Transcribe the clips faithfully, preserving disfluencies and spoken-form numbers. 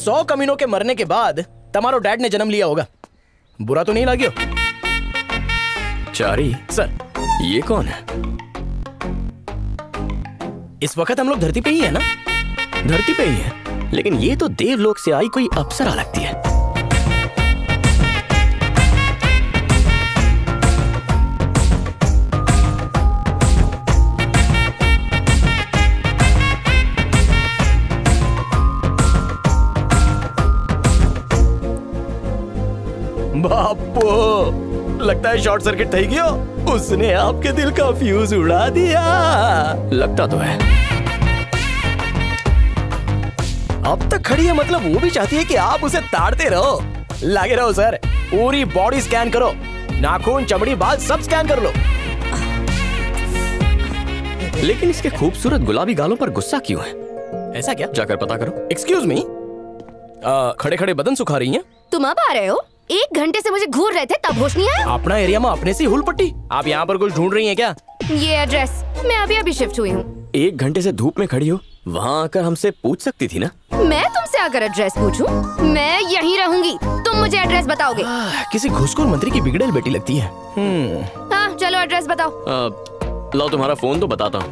सौ कमीनों के मरने के बाद तुम्हारो डैड ने जन्म लिया होगा। बुरा तो नहीं लगियो? चारी सर, ये कौन है? इस वक्त हम लोग धरती पे ही है ना? धरती पे ही है, लेकिन ये तो देवलोक से आई कोई अप्सरा लगती है। बापो, लगता है शॉर्ट सर्किट थई गयो। उसने आपके दिल का फ्यूज उड़ा दिया। लगता तो है। अब तक खड़ी है, मतलब वो भी चाहती है कि आप उसे ताड़ते रहो। लगे रहो सर, पूरी बॉडी स्कैन करो, नाखून, चमड़ी, बाल सब स्कैन कर लो। लेकिन इसके खूबसूरत गुलाबी गालों पर गुस्सा क्यों है? ऐसा क्या? जाकर पता करो। एक्सक्यूज मी, खड़े खड़े बदन सुखा रही हैं? तुम अब आ रहे हो? एक घंटे से मुझे घूर रहे थे, तब होश नहीं आया? अपना एरिया में अपने से हुल पट्टी। आप यहाँ पर कुछ ढूंढ रही हैं क्या? ये एड्रेस, मैं अभी अभी शिफ्ट हुई हूँ। एक घंटे से धूप में खड़ी हो, वहाँ आकर हमसे पूछ सकती थी ना। मैं तुमसे आकर एड्रेस पूछूं? मैं यहीं रहूंगी, तुम मुझे एड्रेस बताओगे? आ, किसी घुसखोर मंत्री की बिगड़ेल बेटी लगती है। हाँ, चलो एड्रेस बताओ। आ, लाओ तुम्हारा फोन तो बताता हूँ।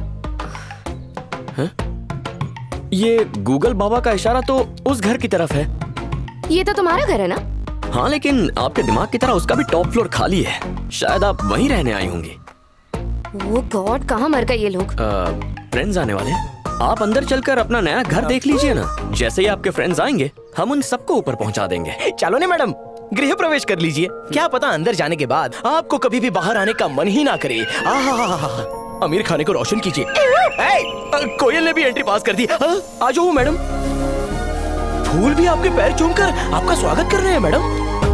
ये गूगल बाबा का इशारा तो उस घर की तरफ है। ये तो तुम्हारा घर है ना? हाँ, लेकिन आपके दिमाग की तरह उसका भी टॉप फ्लोर खाली है। शायद आप वहीं रहने आई होंगी। ओह गॉड, कहाँ मर गए ये लोग? फ्रेंड्स आने वाले हैं। आप अंदर चलकर अपना नया घर देख लीजिए ना। जैसे ही आपके फ्रेंड्स आएंगे, हम उन सबको ऊपर पहुंचा देंगे। चलो ने मैडम, गृह प्रवेश कर लीजिए। क्या पता अंदर जाने के बाद आपको कभी भी बाहर आने का मन ही ना करे। आहा, अमीर खाने को रोशन कीजिए। कोयल ने भी एंट्री पास कर दी। आ जाओ मैडम। फूल भी आपके पैर चूमकर आपका स्वागत कर रहे हैं मैडम।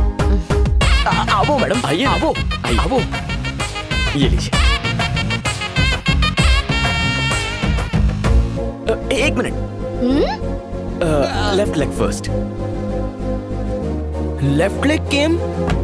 आओ मैडम, आइए, आओ, आओ। ये लीजिए। एक minute. Left leg first. Left leg came.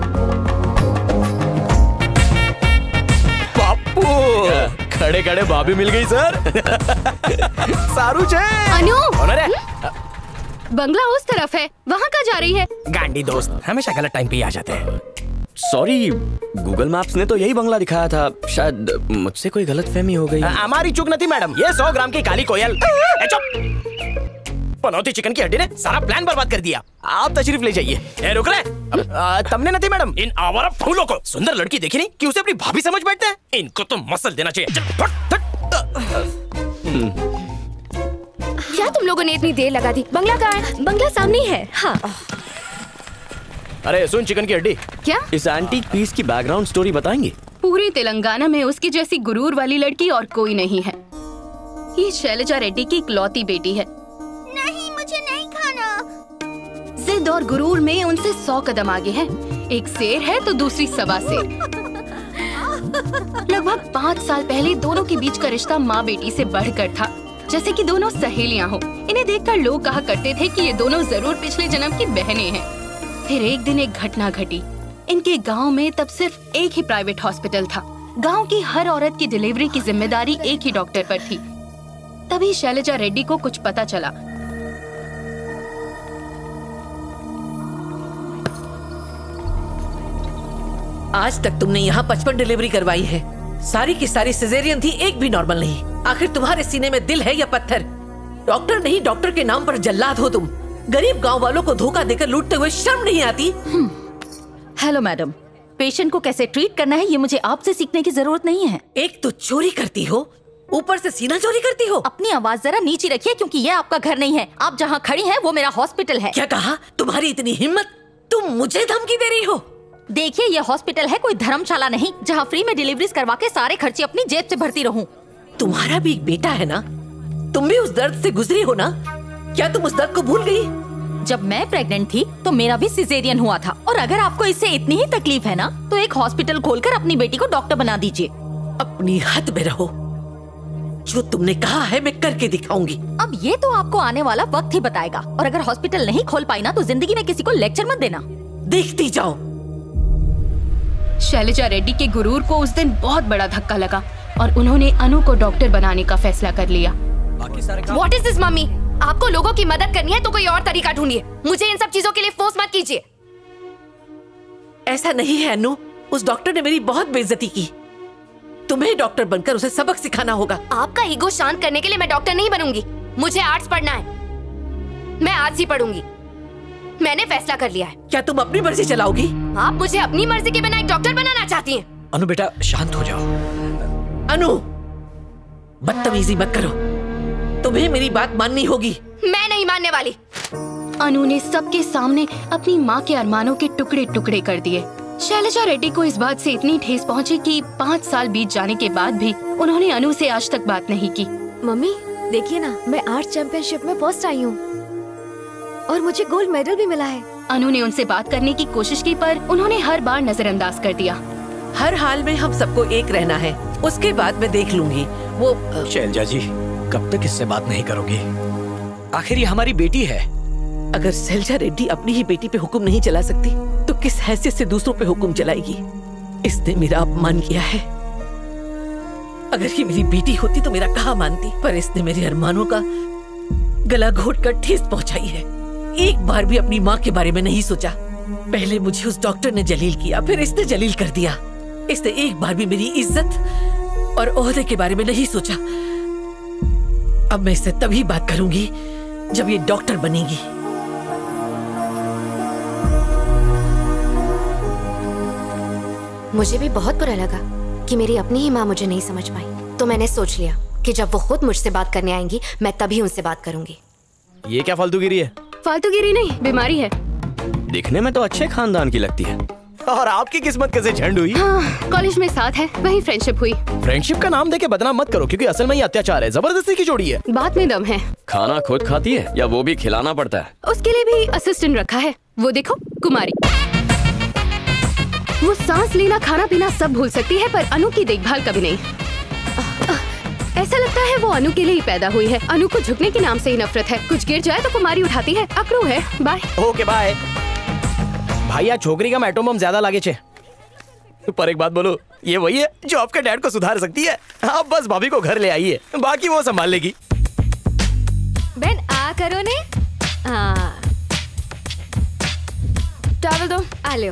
Papu, खड़े खड़े भाभी मिल गई सर। सारू छे। अनु, बंगला उस तरफ है, वहाँ का जा रही है? गांडी दोस्त हमेशा गलत टाइम पे ही आ जाते हैं। सॉरी, गूगल मैप्स ने तो यही बंगला दिखाया था। शायद मुझसे कोई गलतफहमी हो गई। हमारी चूक नहीं मैडम, ये सौ ग्राम की काली कोयल। पनौती चिकन की हड्डी ने सारा प्लान बर्बाद कर दिया। आप तशरीफ ले जाइए। ए रुक ले, तुमने नहीं मैडम इन आवारा फूलों को। सुंदर लड़की देखी नहीं कि उसे अपनी भाभी समझ बैठते हैं। इनको तो मसल देना चाहिए। क्या तुम लोगों ने इतनी देर लगा दी? बंगला कहाँ है? बंगला सामने है। हाँ। अरे सुन चिकन की हड्डी, क्या इस एंटीक पीस की बैकग्राउंड स्टोरी बताएंगी? पूरी तेलंगाना में उसकी जैसी गुरूर वाली लड़की और कोई नहीं है। ये शैलजा रेड्डी की इकलौती बेटी है। नहीं, मुझे नहीं खाना। जिद और गुरूर में उनसे सौ कदम आगे है। एक शेर है तो दूसरी सवा शेर। लगभग पाँच साल पहले दोनों के बीच का रिश्ता माँ बेटी से बढ़कर था, जैसे कि दोनों सहेलियां हो। इन्हें देखकर लोग कहा करते थे कि ये दोनों जरूर पिछले जन्म की बहनें हैं। फिर एक दिन एक घटना घटी। इनके गांव में तब सिर्फ एक ही प्राइवेट हॉस्पिटल था। गांव की हर औरत की डिलीवरी की जिम्मेदारी एक ही डॉक्टर पर थी। तभी शैलजा रेड्डी को कुछ पता चला। आज तक तुमने यहाँ पचपन डिलीवरी करवाई है। सारी की सारी सिजेरियन थी, एक भी नॉर्मल नहीं। आखिर तुम्हारे सीने में दिल है या पत्थर? डॉक्टर नहीं, डॉक्टर के नाम पर जल्लाद हो तुम। गरीब गांव वालों को धोखा देकर लूटते हुए शर्म नहीं आती? हेलो मैडम, पेशेंट को कैसे ट्रीट करना है ये मुझे आपसे सीखने की जरूरत नहीं है। एक तो चोरी करती हो, ऊपर से सीना चोरी करती हो। अपनी आवाज जरा नीचे रखिए, क्योंकि ये आपका घर नहीं है। आप जहाँ खड़ी हैं वो मेरा हॉस्पिटल है। क्या कहा? तुम्हारी इतनी हिम्मत, तुम मुझे धमकी दे रही हो? देखिए, ये हॉस्पिटल है, कोई धर्मशाला नहीं, जहाँ फ्री में डिलीवरीज करवा के सारे खर्चे अपनी जेब से भरती रहूं। तुम्हारा भी एक बेटा है ना? तुम भी उस दर्द से गुजरी हो ना? क्या तुम उस दर्द को भूल गई? जब मैं प्रेग्नेंट थी तो मेरा भी सिजेरियन हुआ था। और अगर आपको इससे इतनी ही तकलीफ है ना, तो एक हॉस्पिटल खोलकर अपनी बेटी को डॉक्टर बना दीजिए। अपनी हद में रहो। जो तुमने कहा है मैं करके दिखाऊंगी। अब ये तो आपको आने वाला वक्त ही बताएगा। और अगर हॉस्पिटल नहीं खोल पाई ना, तो जिंदगी में किसी को लेक्चर मत देना। देखती जाओ। शैलजा रेड्डी के गुरूर को उस दिन बहुत बड़ा धक्का लगा और उन्होंने अनु को डॉक्टर बनाने का फैसला कर लिया। What is this, mummy? आपको लोगों की मदद करनी है तो कोई और तरीका ढूंढिए, मुझे इन सब चीजों के लिए फोर्स मत कीजिए। ऐसा नहीं है अनु, उस डॉक्टर ने मेरी बहुत बेइज्जती की। तुम्हें डॉक्टर बनकर उसे सबक सिखाना होगा। आपका ईगो शांत करने के लिए मैं डॉक्टर नहीं बनूंगी। मुझे आर्ट्स पढ़ना है, मैं आर्ट्स ही पढ़ूंगी। मैंने फैसला कर लिया है। क्या तुम अपनी मर्जी चलाओगी? आप मुझे अपनी मर्जी के बिना एक डॉक्टर बनाना चाहती हैं? अनु बेटा शांत हो जाओ। अनु, बदतमीजी मत करो, तुम्हें मेरी बात माननी होगी। मैं नहीं मानने वाली। अनु ने सबके सामने अपनी माँ के अरमानों के टुकड़े टुकड़े कर दिए। शैलजा रेड्डी को इस बात से इतनी ठेस पहुंची कि पाँच साल बीत जाने के बाद भी उन्होंने अनु से आज तक बात नहीं की। मम्मी देखिए ना, मैं आर्ट चैंपियनशिप में फर्स्ट आई हूँ और मुझे गोल्ड मेडल भी मिला है। अनु ने उनसे बात करने की कोशिश की पर उन्होंने हर बार नजरअंदाज कर दिया। हर हाल में हम सबको एक रहना है, उसके बाद मैं देख लूंगी। वो शैलजा जी, कब तक इससे बात नहीं करोगे? आखिर ये हमारी बेटी है। अगर शैलजा रेड्डी अपनी ही बेटी पे हुक्म नहीं चला सकती तो किस हैसियत से दूसरों पे हुक्म चलाएगी? इसने मेरा अपमान किया है। अगर ये मेरी बेटी होती तो मेरा कहा मानती, पर इसने मेरे अरमानों का गला घोट कर ठेस पहुंचाई है। एक बार भी अपनी माँ के बारे में नहीं सोचा। पहले मुझे उस डॉक्टर ने जलील किया, फिर इसने जलील कर दिया। इसने एक बार भी मेरी इज्जत और ओहदे के बारे में नहीं सोचा। अब मैं इससे तभी बात करूंगी जब ये डॉक्टर बनेगी। मुझे भी बहुत बुरा लगा कि मेरी अपनी ही माँ मुझे नहीं समझ पाई, तो मैंने सोच लिया कि जब वो खुद मुझसे बात करने आएंगी मैं तभी उनसे बात करूंगी। ये क्या फालतूगिरी है? फालतूगिरी नहीं, बीमारी है। दिखने में तो अच्छे खानदान की लगती है। और आपकी किस्मत कैसे झंड हुई? हाँ, कॉलेज में साथ है, वही फ्रेंडशिप हुई। फ्रेंडशिप का नाम देके बदनाम मत करो, क्योंकि असल में ये अत्याचार है, जबरदस्ती की जोड़ी है। बात में दम है। खाना खुद खाती है या वो भी खिलाना पड़ता है? उसके लिए भी असिस्टेंट रखा है। वो देखो, कुमारी। वो सांस लेना, खाना पीना सब भूल सकती है, पर अनु की देखभाल कभी नहीं। ऐसा लगता है वो अनु के लिए ही पैदा हुई है। अनु को झुकने के नाम से ही नफरत है। कुछ गिर जाए तो कुमारी उठाती है। अकड़ू है। बाय। Okay bye. भाई आज छोकरी का एटम बम ज्यादा लागे छे। पर एक बात बोलो, ये वही है जो आपके डैड को सुधार सकती है। आप बस भाभी को घर ले आइए, बाकी वो संभाल लेगी। बहन आ करो ने। हाँ, टॉवल दो। आ लो।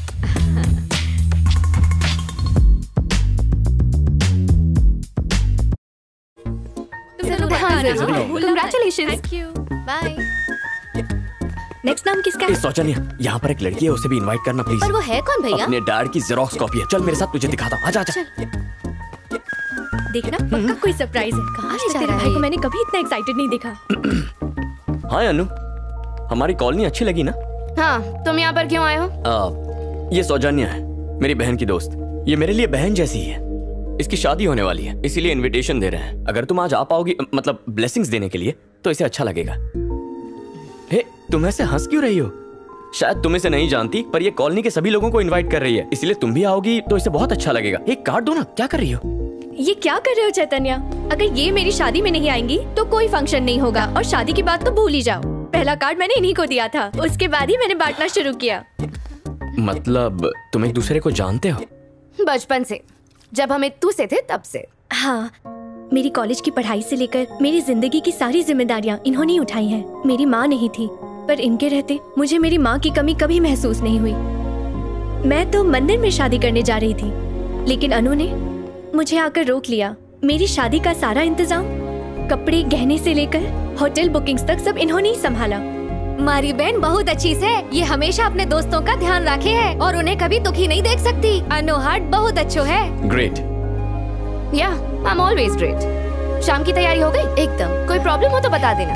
Congratulations. Thank you. Bye. Next नाम किसका है? सौजन्या, यहाँ पर एक लड़की है, उसे भी इनवाइट करना प्लीज। पर वो है कौन भैया? अपने डैड की जेरोक्स कॉपी है। चल मेरे साथ, तुझे दिखाता हूँ। आजा आजा। देखना, पक्का कोई सरप्राइज है। कहाँ ले जा रहा है? भाई को मैंने कभी इतना एक्साइटेड नहीं देखा। हाँ अनु, हमारी कॉलोनी अच्छी लगी ना? हाँ, तुम यहाँ पर क्यों आए हो? आ, ये सौजन्या है, मेरी बहन की दोस्त। ये मेरे लिए बहन जैसी है। इसकी शादी होने वाली है, इसीलिए इनविटेशन दे रहे हैं। अगर तुम आज आ पाओगी, मतलब ब्लेसिंग्स देने के लिए, तो इसे अच्छा लगेगा। हे, तुम ऐसे हंस क्यों रही हो? शायद तुम इसे नहीं जानती, पर ये कॉलोनी के सभी लोगों को इनवाइट कर रही है, इसलिए तुम भी आओगी तो इसे बहुत अच्छा लगेगा। एक कार्ड दो ना। क्या कर रही हो? ये क्या कर रहे हो चैतन्या? अगर ये मेरी शादी में नहीं आएंगी तो कोई फंक्शन नहीं होगा, और शादी की बात तो भूल ही जाओ। पहला कार्ड मैंने इन्हीं को दिया था, उसके बाद ही मैंने बांटना शुरू किया। मतलब तुम एक दूसरे को जानते हो? बचपन से, जब हम इत्तू से थे तब से। हाँ, मेरी कॉलेज की पढ़ाई से लेकर मेरी जिंदगी की सारी जिम्मेदारियाँ इन्होंने ही उठाई हैं। मेरी माँ नहीं थी, पर इनके रहते मुझे मेरी माँ की कमी कभी महसूस नहीं हुई। मैं तो मंदिर में शादी करने जा रही थी, लेकिन अनु ने मुझे आकर रोक लिया। मेरी शादी का सारा इंतजाम, कपड़े गहने से लेकर होटल बुकिंग्स तक सब इन्होंने ही संभाला। मारी बहन बहुत अच्छी से, ये हमेशा अपने दोस्तों का ध्यान रखे है और उन्हें कभी दुखी नहीं देख सकती। अनु हार्ट बहुत अच्छो है। ग्रेट। या, आई एम ऑलवेज ग्रेट। शाम की तैयारी हो गई? एकदम। कोई प्रॉब्लम हो तो बता देना।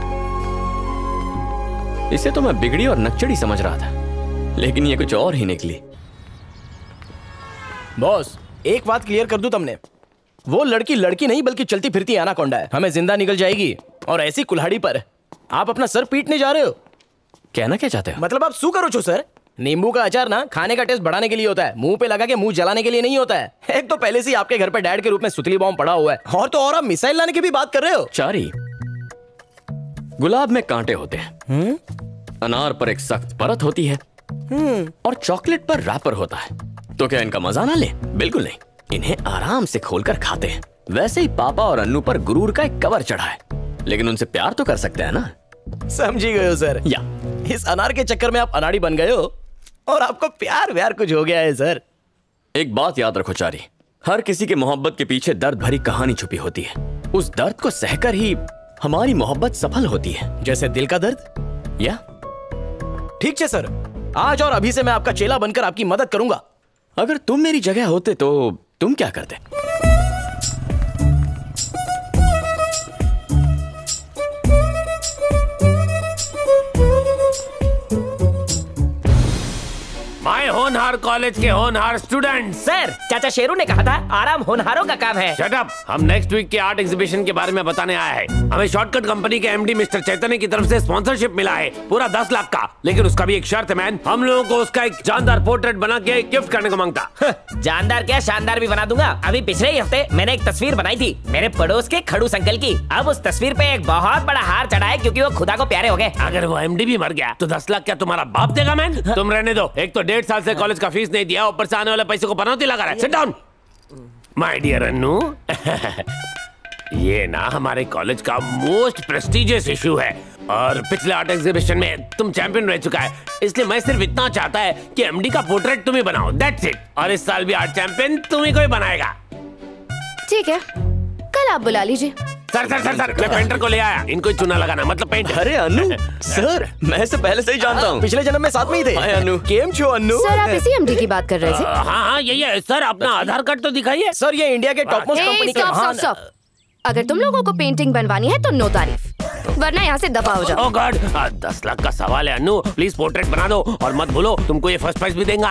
इसे तो मैं बिगड़ी और नकचड़ी समझ रहा था, लेकिन ये कुछ और ही निकली। बॉस, एक बात क्लियर कर दूं तुमने, वो लड़की लड़की नहीं बल्कि चलती फिरती एनाकोंडा है। हमें जिंदा निकल जाएगी, और ऐसी कुल्हाड़ी पर आप अपना सर पीटने जा रहे हो। कहना क्या चाहते हो? मतलब आप सू करो छो सर। नींबू का अचार ना खाने का टेस्ट बढ़ाने के लिए होता है, मुंह पे लगा के मुंह जलाने के लिए नहीं होता है। एक तो पहले से ही आपके घर पे डैड के रूप में सुतली बॉम्ब पड़ा हुआ है, और तो और आप मिसाइल लाने की भी बात कर रहे हो। चारी, गुलाब में कांटे होते हैं, हुँ? अनार पर एक सख्त परत होती है, और चॉकलेट पर रैपर होता है। तो क्या इनका मजा ना ले? बिल्कुल नहीं, इन्हें आराम से खोलकर खाते हैं। वैसे ही पापा और अन्नू पर गुरूर का एक कवर चढ़ा है। लेकिन उनसे प्यार तो कर सकते हैं ना। समझी गए हो सर। या इस अनार के चक्कर में आप अनाड़ी बन गए हो और आपको प्यार व्यार कुछ हो गया है सर। एक बात याद रखो चारी, हर किसी के मोहब्बत के पीछे दर्द भरी कहानी छुपी होती है। उस दर्द को सहकर ही हमारी मोहब्बत सफल होती है। जैसे दिल का दर्द। या ठीक है सर, आज और अभी से मैं आपका चेला बनकर आपकी मदद करूंगा। अगर तुम मेरी जगह होते तो तुम क्या करते? माय होनहार कॉलेज के होनहार स्टूडेंट। सर, चाचा शेरू ने कहा था आराम होनहारों का काम है। Shut up. हम नेक्स्ट वीक के आर्ट एग्जीबिशन के बारे में बताने आया है। हमें शॉर्टकट कंपनी के एमडी मिस्टर चैतन्य की तरफ से स्पॉन्सरशिप मिला है, पूरा दस लाख का। लेकिन उसका भी एक शर्त है मैन, हम लोगों को उसका एक जानदार पोर्ट्रेट बना के गिफ्ट करने को मांगता। जानदार क्या, शानदार भी बना दूंगा। अभी पिछले ही हफ्ते मैंने एक तस्वीर बनाई थी मेरे पड़ोस के खड़ूस अंकल की। अब उस तस्वीर पे एक बहुत बड़ा हार चढ़ा है क्योंकि वो खुदा को प्यारे हो गए। अगर वो एमडी भी मर गया तो दस लाख क्या तुम्हारा बाप देगा मैन? तुम रहने दो। एक तो डेढ़ साल से कॉलेज का फीस नहीं दिया, ऊपर से आने वाले पैसे को पनौती लगा रहा है। Sit down my dear Annu. ये ना हमारे कॉलेज का मोस्ट प्रेस्टिजियस इशू है और पिछले आर्ट एग्जीबिशन में तुम चैंपियन रह चुका है, इसलिए मैं सिर्फ इतना चाहता है कि एमडी का पोर्ट्रेट तुम ही बनाओ, दैट्स इट। और इस साल भी आर्ट चैंपियन तुम ही कोई बनाएगा। ठीक है, कल आप बुला लीजिए। सर सर सर सर मैं पेंटर को ले आया, इनको ही चुना लगाना, मतलब पेंट। अरे अनु सर, मैं इसे पहले से ही जानता हूँ, पिछले जन्म में साथ में ही थे। हाय अनु। केम छो अनु? सर, आप इसी एमडी की बात कर रहे थे? हाँ हाँ यही है सर, अपना आधार कार्ड तो दिखाइए। सर, ये इंडिया के टॉप मोस्ट कंपनी के स्टॉप स्टॉप महान। स्टॉप। अगर तुम लोगों को पेंटिंग बनवानी है तो नो तारीफ, वरना यहाँ से दफा हो जाओ। ओह गॉड, दस लाख का सवाल है अनु, प्लीज पोर्ट्रेट बना दो और मत भूलो तुमको ये फर्स्ट प्राइज भी देगा।